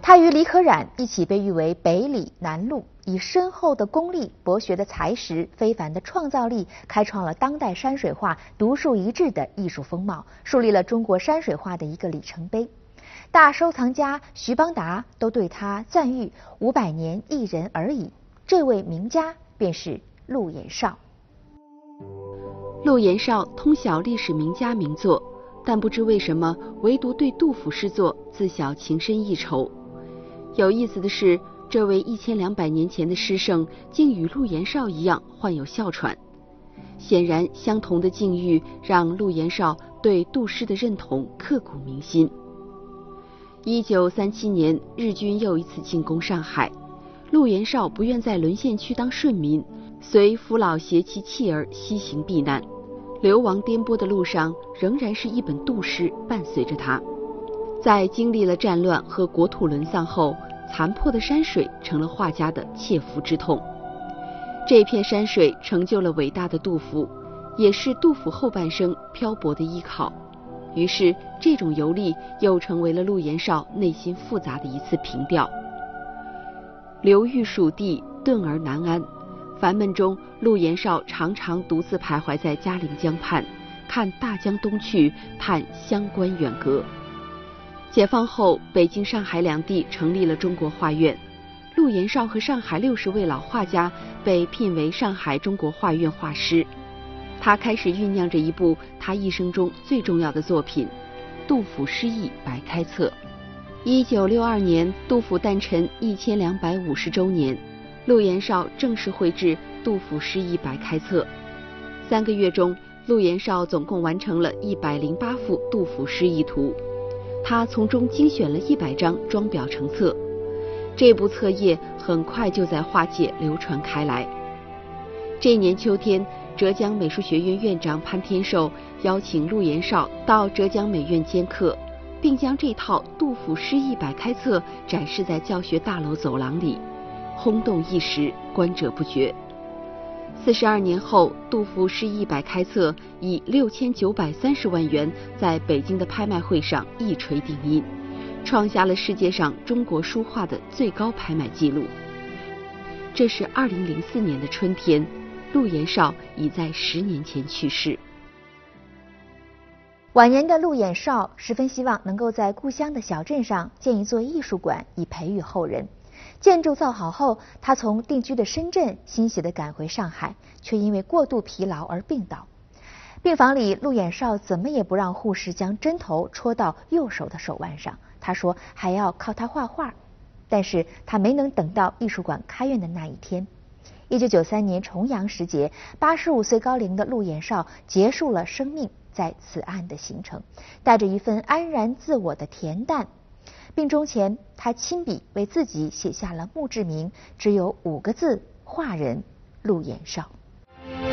他与李可染一起被誉为北李南陆，以深厚的功力、博学的才识、非凡的创造力，开创了当代山水画独树一帜的艺术风貌，树立了中国山水画的一个里程碑。大收藏家徐邦达都对他赞誉500年一人而已。这位名家便是陆延绍。 陆延绍通晓历史名家名作，但不知为什么唯独对杜甫诗作自小情深意稠。有意思的是，这位1200年前的诗圣竟与陆延绍一样患有哮喘。显然，相同的境遇让陆延绍对杜诗的认同刻骨铭心。1937年，日军又一次进攻上海，陆延绍不愿在沦陷区当顺民，随父老携其妻儿西行避难。流亡颠簸的路上，仍然是一本杜诗伴随着他。在经历了战乱和国土沦丧后，残破的山水成了画家的切肤之痛。这片山水成就了伟大的杜甫，也是杜甫后半生漂泊的依靠。于是，这种游历又成为了陆延绍内心复杂的一次凭吊。流寓蜀地，顿而难安。烦闷中，陆延绍常常独自徘徊在嘉陵江畔，看大江东去，叹乡关远隔。解放后，北京、上海两地成立了中国画院，陆延绍和上海60位老画家被聘为上海中国画院画师。他开始酝酿着一部他一生中最重要的作品——杜甫诗意白开册。1962年，杜甫诞辰1250周年，陆延绍正式绘制杜甫诗意白开册。3个月中，陆延绍总共完成了108幅杜甫诗意图，他从中精选了100张装裱成册。这部册页很快就在画界流传开来。这年秋天，浙江美术学院院长潘天寿邀请陆延绍到浙江美院兼课，并将这套杜甫诗意白开册展示在教学大楼走廊里，轰动一时，观者不绝。42年后，杜甫诗意白开册以6930万元在北京的拍卖会上一锤定音，创下了世界上中国书画的最高拍卖纪录。这是2004年的春天，陆延绍已在10年前去世。 晚年的陆延绍十分希望能够在故乡的小镇上建一座艺术馆，以培育后人。建筑造好后，他从定居的深圳欣喜地赶回上海，却因为过度疲劳而病倒。病房里，陆延绍怎么也不让护士将针头戳到右手的手腕上，他说还要靠他画画。但是他没能等到艺术馆开院的那一天。1993年重阳时节，85岁高龄的陆延绍结束了生命在此岸的行程，带着一份安然自我的恬淡。病终前，他亲笔为自己写下了墓志铭，只有5个字：画人陆延绍。